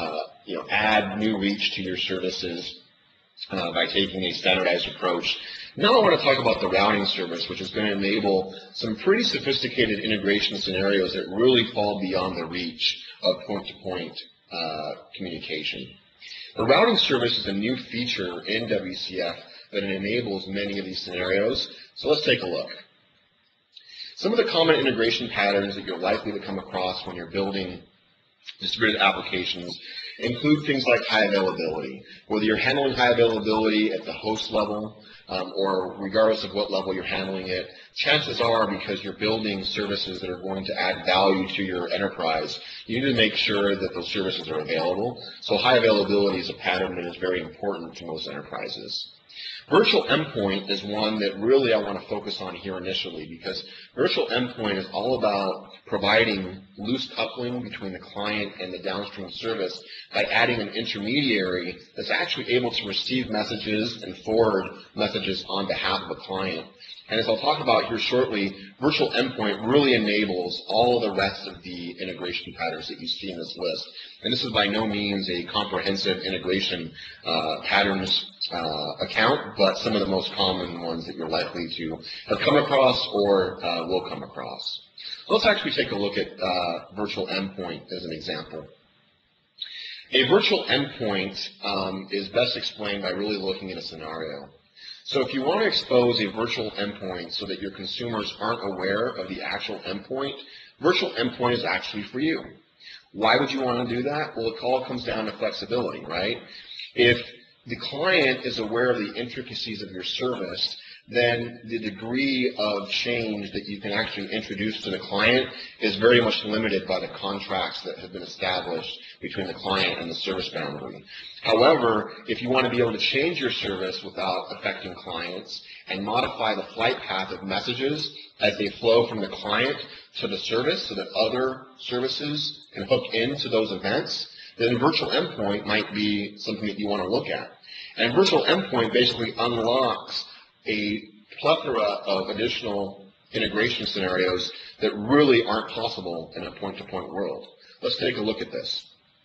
add new reach to your services by taking a standardized approach. Now I want to talk about the routing service, which is going to enable some pretty sophisticated integration scenarios that really fall beyond the reach of point-to-point communication. The routing service is a new feature in WCF that enables many of these scenarios. So let's take a look. Some of the common integration patterns that you're likely to come across when you're building distributed applications include things like high availability. Whether you're handling high availability at the host level or regardless of what level you're handling it, chances are, because you're building services that are going to add value to your enterprise, you need to make sure that those services are available. So high availability is a pattern that is very important to most enterprises. Virtual endpoint is one that really I want to focus on here initially, because virtual endpoint is all about providing loose coupling between the client and the downstream service by adding an intermediary that's actually able to receive messages and forward messages on behalf of a client. And as I'll talk about here shortly, virtual endpoint really enables all of the rest of the integration patterns that you see in this list. And this is by no means a comprehensive integration patterns account, but some of the most common ones that you're likely to have come across or will come across. Let's actually take a look at virtual endpoint as an example. A virtual endpoint is best explained by really looking at a scenario. So if you want to expose a virtual endpoint so that your consumers aren't aware of the actual endpoint, virtual endpoint is actually for you. Why would you want to do that? Well, it all comes down to flexibility, right? If the client is aware of the intricacies of your service, then the degree of change that you can actually introduce to the client is very much limited by the contracts that have been established between the client and the service boundary. However, if you want to be able to change your service without affecting clients and modify the flight path of messages as they flow from the client to the service so that other services can hook into those events, then virtual endpoint might be something that you want to look at. And virtual endpoint basically unlocks a plethora of additional integration scenarios that really aren't possible in a point-to-point world. Let's take a look at this.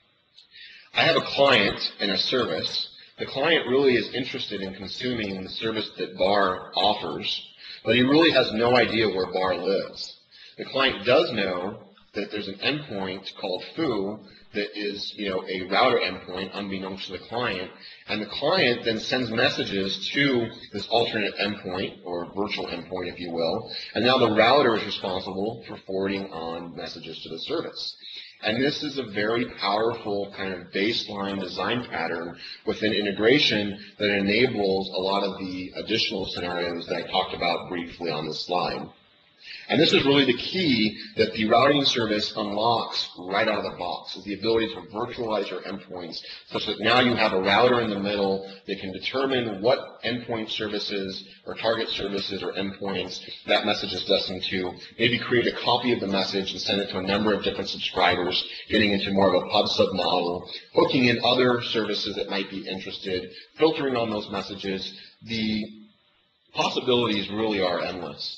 I have a client and a service. The client really is interested in consuming the service that BAR offers, but he really has no idea where BAR lives. The client does know that there's an endpoint called foo that is, a router endpoint unbeknownst to the client, and the client then sends messages to this alternate endpoint, or virtual endpoint, if you will, and now the router is responsible for forwarding on messages to the service. And this is a very powerful kind of baseline design pattern within integration that enables a lot of the additional scenarios that I talked about briefly on this slide. And this is really the key that the routing service unlocks right out of the box, is the ability to virtualize your endpoints such that now you have a router in the middle that can determine what endpoint services or target services or endpoints that message is destined to, maybe create a copy of the message and send it to a number of different subscribers, getting into more of a pub-sub model, hooking in other services that might be interested, filtering on those messages. The possibilities really are endless.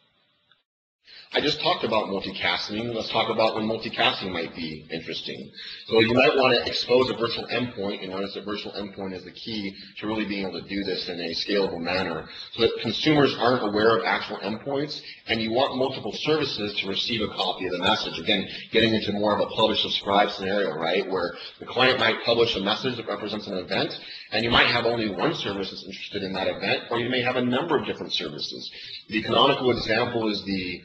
I just talked about multicasting. Let's talk about when multicasting might be interesting. So you might want to expose a virtual endpoint, and notice that virtual endpoint is the key to really being able to do this in a scalable manner so that consumers aren't aware of actual endpoints, and you want multiple services to receive a copy of the message. Again, getting into more of a publish-subscribe scenario, right, where the client might publish a message that represents an event, and you might have only one service that's interested in that event, or you may have a number of different services. The canonical example is the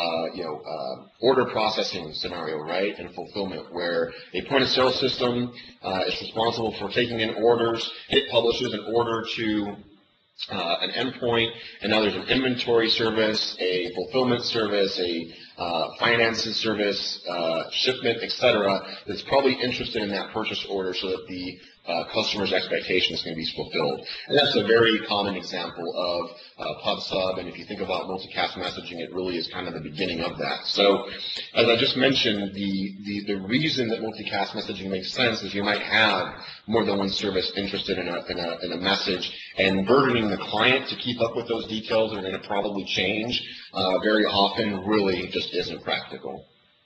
order processing scenario, right, and fulfillment, where a point-of-sale system is responsible for taking in orders. It publishes an order to an endpoint, and now there's an inventory service, a fulfillment service, a finances service, shipment, etc., that's probably interested in that purchase order so that the customer's expectations can be fulfilled. And that's a very common example of pub-sub, and if you think about multicast messaging, it really is kind of the beginning of that. So, as I just mentioned, the reason that multicast messaging makes sense is you might have more than one service interested in a message, and burdening the client to keep up with those details that are going to probably change very often really just isn't practical.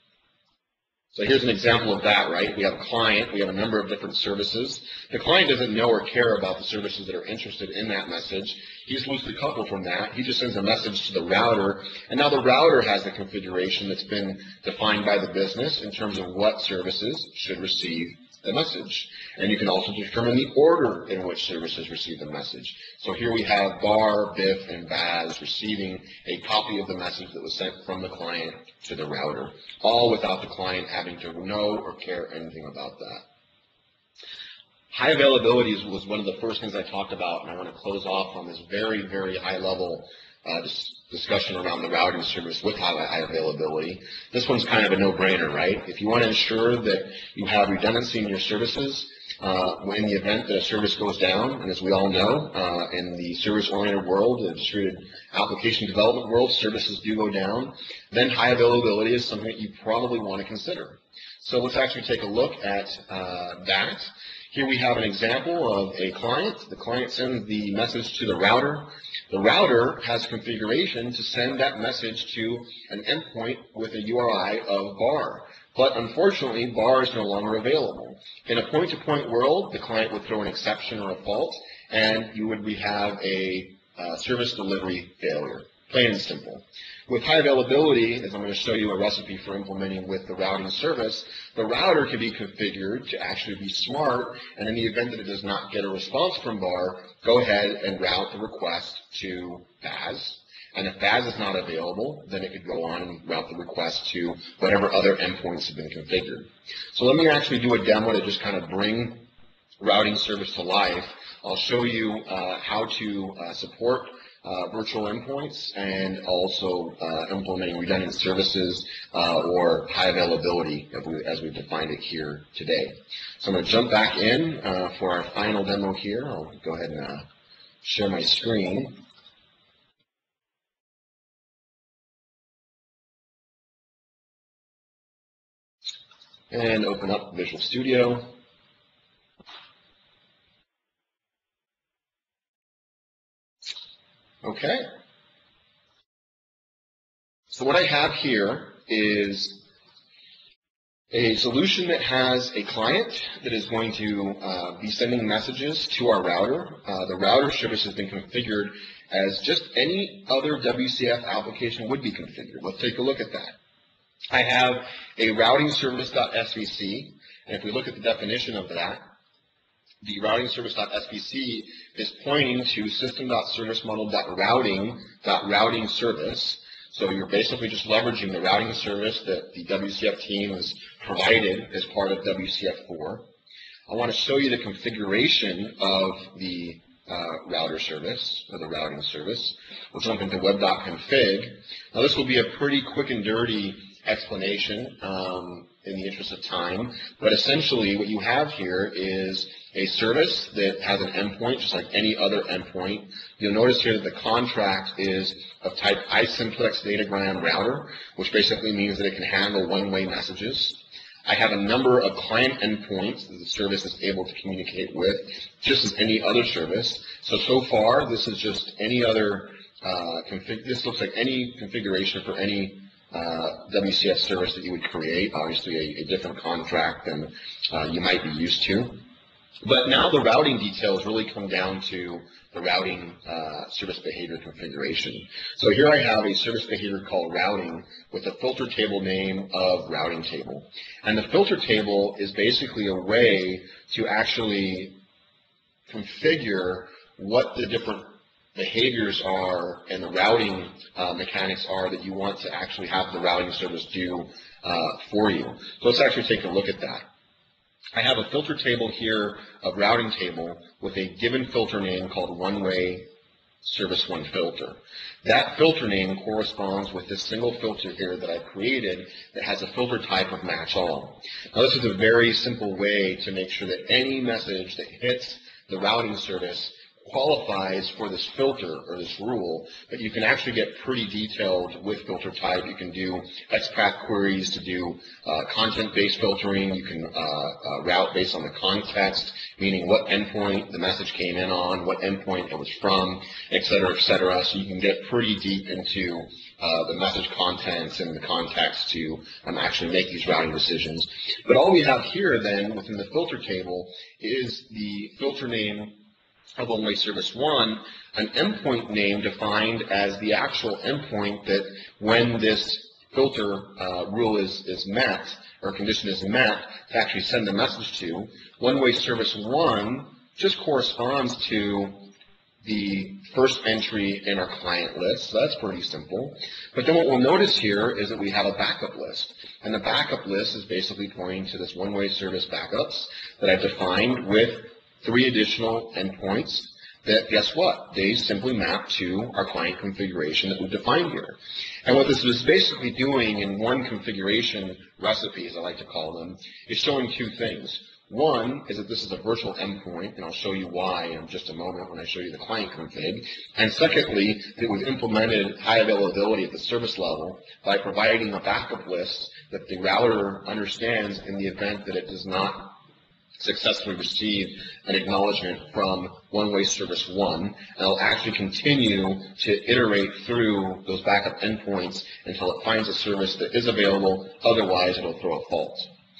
So here's an example of that, right? We have a client, we have a number of different services. The client doesn't know or care about the services that are interested in that message. He's loosely coupled from that. He just sends a message to the router, and now the router has the configuration that's been defined by the business in terms of what services should receive the message. And you can also determine the order in which services receive the message. So here we have BAR, BIF, and BAS receiving a copy of the message that was sent from the client to the router, all without the client having to know or care anything about that. High availability was one of the first things I talked about, and I want to close off on this very, very high-level discussion around the routing service with high availability. This one's kind of a no-brainer, right? If you want to ensure that you have redundancy in your services, in the event that a service goes down, and as we all know, in the service-oriented world, the distributed application development world, services do go down, then high availability is something that you probably want to consider. So let's actually take a look at that. Here we have an example of a client. The client sends the message to the router. The router has configuration to send that message to an endpoint with a URI of BAR. But unfortunately, BAR is no longer available. In a point-to-point world, the client would throw an exception or a fault, and you would have a service delivery failure, plain and simple. With high availability, as I'm going to show you a recipe for implementing with the routing service, the router can be configured to actually be smart, and in the event that it does not get a response from BAR, go ahead and route the request to BAS. And if BAS is not available, then it could go on and route the request to whatever other endpoints have been configured. So let me actually do a demo to just kind of bring routing service to life. I'll show you how to support virtual endpoints and also implementing redundant services or high availability as we've defined it here today. So I'm going to jump back in for our final demo here. I'll go ahead and share my screen. And open up Visual Studio. Okay. So what I have here is a solution that has a client that is going to be sending messages to our router. The router service has been configured as just any other WCF application would be configured. Let's take a look at that. I have a routing service.svc, and if we look at the definition of that, the routing service.svc is pointing to system.service-model.routing service. So you're basically just leveraging the routing service that the WCF team has provided as part of WCF4. I want to show you the configuration of the router service, or the routing service. We'll jump into web.config. Now this will be a pretty quick and dirty explanation in the interest of time, but essentially what you have here is a service that has an endpoint just like any other endpoint. You'll notice here that the contract is of type iSimplex datagram router, which basically means that it can handle one-way messages. I have a number of client endpoints that the service is able to communicate with, just as any other service. So far, this is just any other this looks like any configuration for any WCF service that you would create, obviously a different contract than you might be used to. But now the routing details really come down to the routing service behavior configuration. So here I have a service behavior called routing with a filter table name of routing table. And the filter table is basically a way to actually configure what the different behaviors are and the routing mechanics are that you want to actually have the routing service do for you. So let's actually take a look at that. I have a filter table here, a routing table, with a given filter name called one-way service one filter. That filter name corresponds with this single filter here that I've created that has a filter type of match all. Now this is a very simple way to make sure that any message that hits the routing service qualifies for this filter or this rule, but you can actually get pretty detailed with filter type. You can do XPath queries to do content-based filtering. You can route based on the context, meaning what endpoint the message came in on, what endpoint it was from, et cetera, et cetera. So you can get pretty deep into the message contents and the context to actually make these routing decisions. But all we have here then within the filter table is the filter name of one-way service one, an endpoint name defined as the actual endpoint that when this filter rule is met, or condition is met, to actually send the message to. One-way service one just corresponds to the first entry in our client list, so that's pretty simple. But then what we'll notice here is that we have a backup list. And the backup list is basically pointing to this one-way service backups that I've defined with 3 additional endpoints that, guess what? They simply map to our client configuration that we've defined here. And what this is basically doing in one configuration recipe, as I like to call them, is showing 2 things. One is that this is a virtual endpoint, and I'll show you why in just a moment when I show you the client config. And secondly, that we've implemented high availability at the service level by providing a backup list that the router understands in the event that it does not successfully receive an acknowledgement from one-way service one, and it'll actually continue to iterate through those backup endpoints until it finds a service that is available. Otherwise, it'll throw a fault.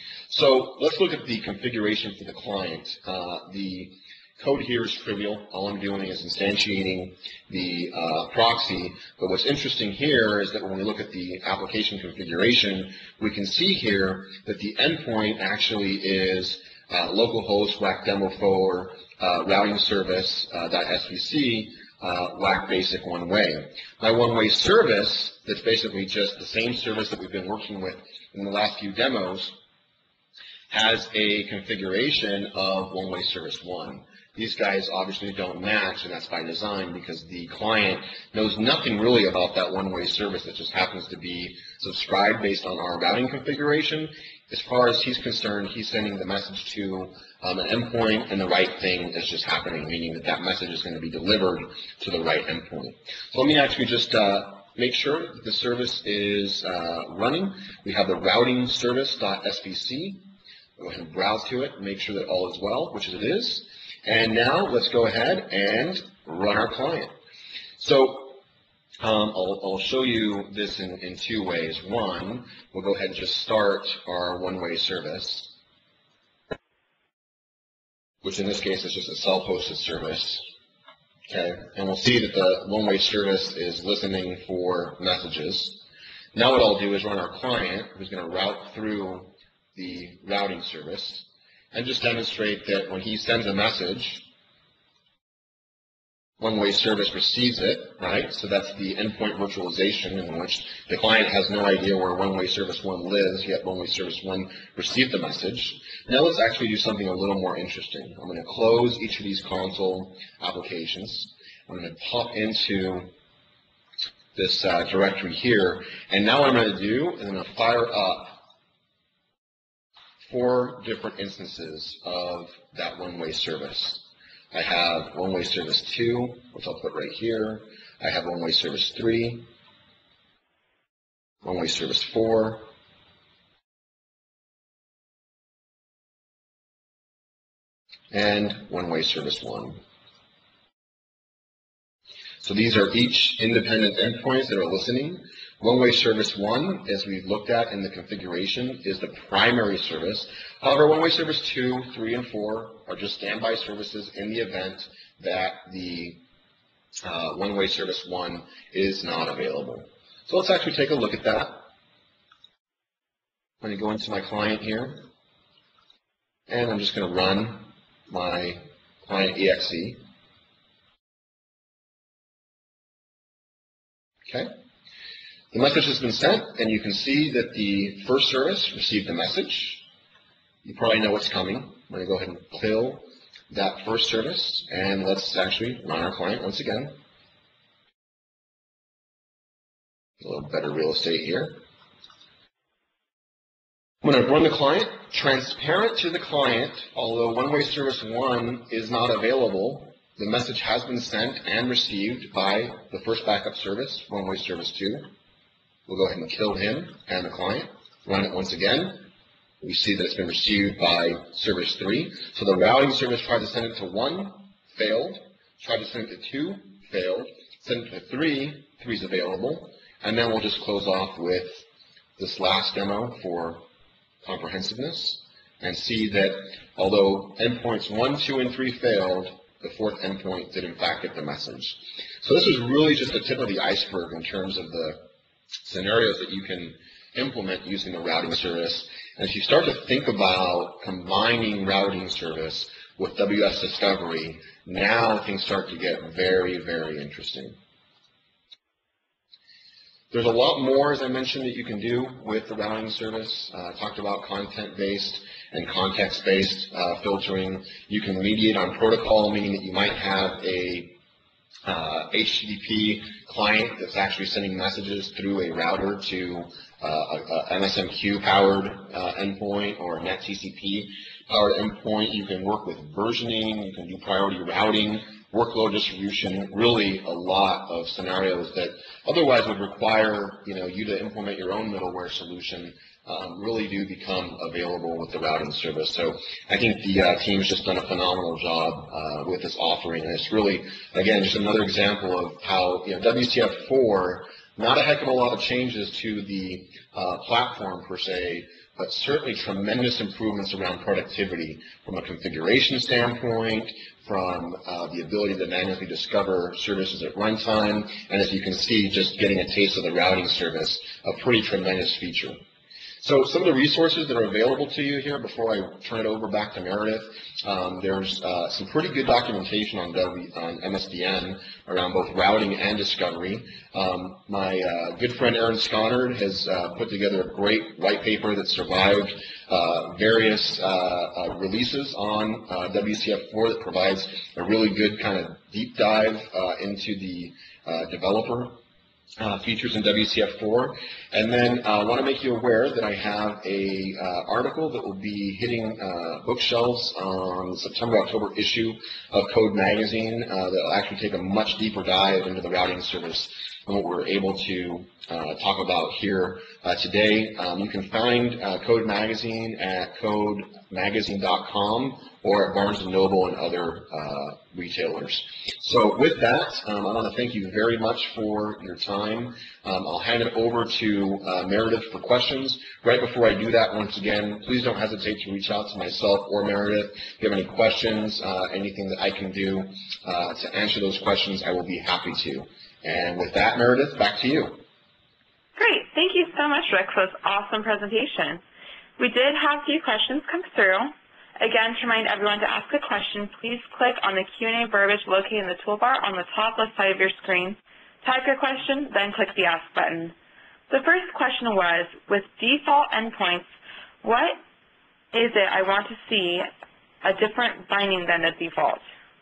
So let's look at the configuration for the client. The code here is trivial. All I'm doing is instantiating the proxy. But what's interesting here is that when we look at the application configuration, we can see here that the endpoint actually is localhost whack demo4 routing service .svc whack basic one way. My one-way service, that's basically just the same service that we've been working with in the last few demos, has a configuration of one-way service one. These guys obviously don't match, and that's by design because the client knows nothing really about that one-way service. That just happens to be subscribed based on our routing configuration. As far as he's concerned, he's sending the message to an endpoint, and the right thing is just happening, meaning that that message is going to be delivered to the right endpoint. So let me actually just make sure that the service is running. We have the routing service.svc. Go ahead and browse to it, make sure that all is well, which it is. And now let's go ahead and run our client. So I'll show you this in two ways. One, we'll go ahead and just start our one-way service, which in this case is just a self-hosted service. Okay, and we'll see that the one-way service is listening for messages. Now what I'll do is run our client, who's going to route through the routing service, and just demonstrate that when he sends a message, one-way service receives it, right? So that's the endpoint virtualization in which the client has no idea where one-way service 1 lives, yet one-way service 1 received the message. Now let's actually do something a little more interesting. I'm going to close each of these console applications. I'm going to pop into this directory here, and now what I'm going to do is I'm going to fire up 4 different instances of that one-way service. I have one-way service 2, which I'll put right here. I have one-way service 3, one-way service 4, and one-way service 1. So these are each independent endpoints that are listening. One-way service 1, as we've looked at in the configuration, is the primary service. However, one-way service 2, 3, and 4 are just standby services in the event that the one-way service 1 is not available. So let's actually take a look at that. I'm going to go into my client here, and I'm just going to run my client exe. Okay. The message has been sent, and you can see that the first service received the message. You probably know what's coming. I'm going to go ahead and kill that first service, and let's actually run our client once again. A little better real estate here. I'm going to run the client. Transparent to the client, although one-way service 1 is not available, the message has been sent and received by the first backup service, one-way service 2. We'll go ahead and kill him and the client, run it once again. We see that it's been received by service 3. So the routing service tried to send it to 1, failed. Tried to send it to 2, failed. Send it to 3, 3 is available. And then we'll just close off with this last demo for comprehensiveness and see that although endpoints 1, 2, and 3 failed, the 4th endpoint did in fact get the message. So this is really just the tip of the iceberg in terms of the scenarios that you can implement using the routing service. And as you start to think about combining routing service with WS discovery, now things start to get very, very interesting. There's a lot more, as I mentioned, that you can do with the routing service. I talked about content-based and context-based filtering. You can mediate on protocol, meaning that you might have a HTTP client that's actually sending messages through a router to a MSMQ-powered endpoint or a NetTCP-powered endpoint. You can work with versioning. You can do priority routing, workload distribution, really a lot of scenarios that otherwise would require you to implement your own middleware solution really do become available with the routing service. So I think the team's just done a phenomenal job with this offering, and it's really, again, just another example of how WCF4, not a heck of a lot of changes to the platform per se, but certainly tremendous improvements around productivity from a configuration standpoint, from the ability to manually discover services at runtime, and as you can see, just getting a taste of the routing service, a pretty tremendous feature. So some of the resources that are available to you here before I turn it over back to Meredith, there's some pretty good documentation on MSDN around both routing and discovery. My good friend Aaron Sconnard has put together a great white paper that survived various releases on WCF4 that provides a really good kind of deep dive into the developer features in WCF4. And then I want to make you aware that I have a article that will be hitting bookshelves on the September-October issue of Code Magazine that will actually take a much deeper dive into the routing service than what we're able to talk about here today. You can find Code Magazine at codemagazine.com or at Barnes & Noble and other retailers. So with that, I want to thank you very much for your time. I'll hand it over to Meredith for questions. Right before I do that, once again, please don't hesitate to reach out to myself or Meredith. If you have any questions, anything that I can do to answer those questions, I will be happy to. And with that, Meredith, back to you. Great. Thank you so much, Rick, for this awesome presentation. We did have a few questions come through. Again, to remind everyone to ask a question, please click on the Q&A verbiage located in the toolbar on the top left side of your screen. Type your question, then click the Ask button. The first question was, with default endpoints, what is it I want to see a different binding than the default?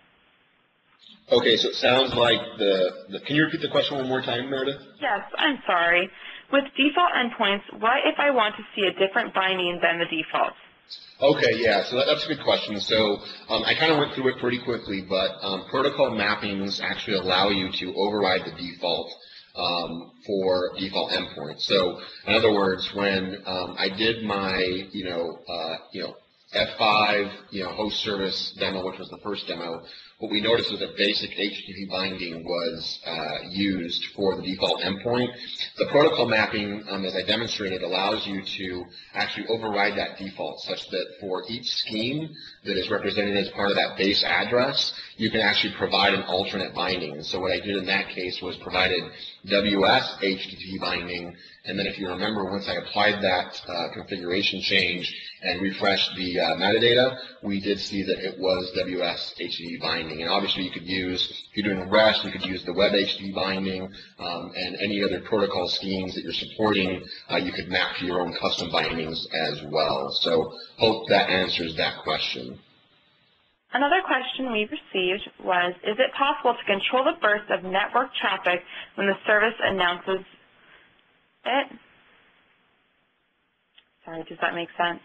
Okay, so it sounds like can you repeat the question one more time, Meredith? Yes, I'm sorry. With default endpoints, what if I want to see a different binding than the default? Okay, yeah, so that's a good question. So I kind of went through it pretty quickly, but protocol mappings actually allow you to override the default for default endpoints. So in other words, when I did my, F5, host service demo, which was the first demo, what we noticed was that basic HTTP binding was used for the default endpoint. The protocol mapping, as I demonstrated, allows you to actually override that default such that for each scheme that is represented as part of that base address, you can actually provide an alternate binding. So what I did in that case was provided WS HTTP binding, and then if you remember, once I applied that configuration change and refreshed the metadata, we did see that it was WS HTTP binding. And obviously you could use, if you're doing REST, you could use the web HTTP binding and any other protocol schemes that you're supporting, you could map to your own custom bindings as well. So hope that answers that question. Another question we received was, is it possible to control the burst of network traffic when the service announces it? Sorry, does that make sense?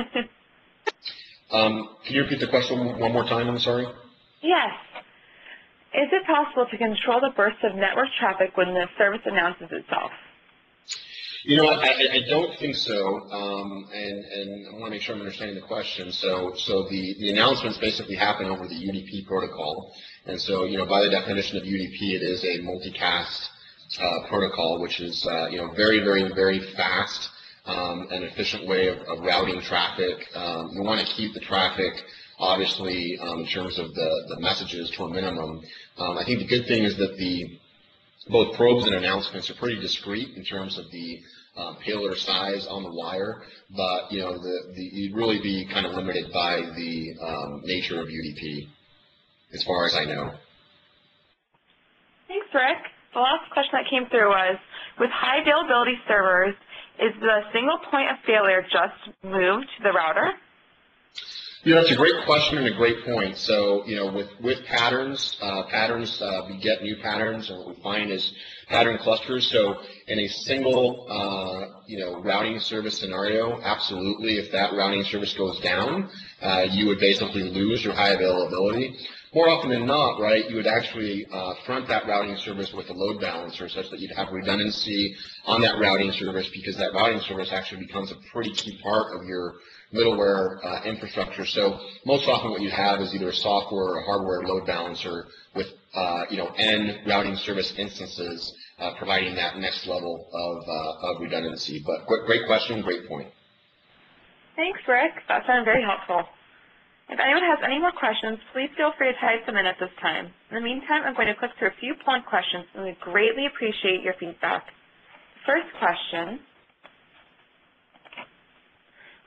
Can you repeat the question one more time? I'm sorry. Yes. Is it possible to control the burst of network traffic when the service announces itself? You know what, I don't think so, and I want to make sure I'm understanding the question. So the announcements basically happen over the UDP protocol, and so, by the definition of UDP, it is a multicast protocol, which is, very, very, very fast and efficient way of routing traffic. You want to keep the traffic, obviously, in terms of the messages to a minimum. I think the good thing is that both probes and announcements are pretty discrete in terms of the payload size on the wire, but you'd really be kind of limited by the nature of UDP, as far as I know. Thanks, Rick. The last question that came through was, with high availability servers, is the single point of failure just moved to the router? That's a great question and a great point. So, with patterns, beget new patterns, and what we find is pattern clusters. So, in a single, routing service scenario, absolutely, if that routing service goes down, you would basically lose your high availability. More often than not, right, you would actually front that routing service with a load balancer such that you'd have redundancy on that routing service, because that routing service actually becomes a pretty key part of your middleware infrastructure. So most often what you have is either a software or a hardware load balancer with N routing service instances providing that next level of redundancy. But great question, great point. Thanks, Rick. That sounded very helpful. If anyone has any more questions, please feel free to type them in at this time. In the meantime, I'm going to click through a few polling questions, and we greatly appreciate your feedback. First question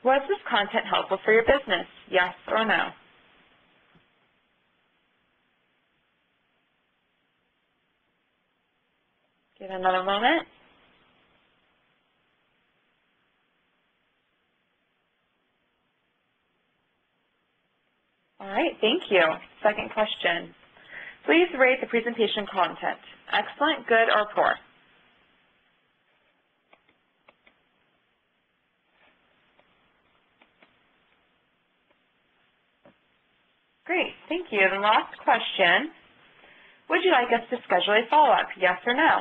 Was this content helpful for your business? Yes or no? Give it another moment. All right, thank you. Second question. Please rate the presentation content. Excellent, good, or poor? Great, thank you. The last question. Would you like us to schedule a follow-up? Yes or no?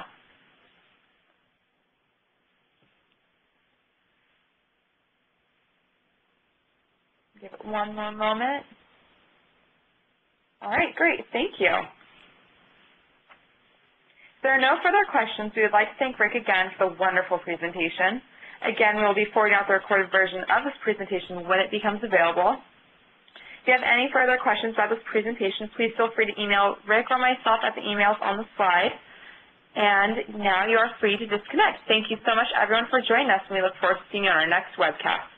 Give it one more moment. All right, great. Thank you. If there are no further questions, we would like to thank Rick again for the wonderful presentation. Again, we will be forwarding out the recorded version of this presentation when it becomes available. If you have any further questions about this presentation, please feel free to email Rick or myself at the emails on the slide. And now you are free to disconnect. Thank you so much, everyone, for joining us, and we look forward to seeing you on our next webcast.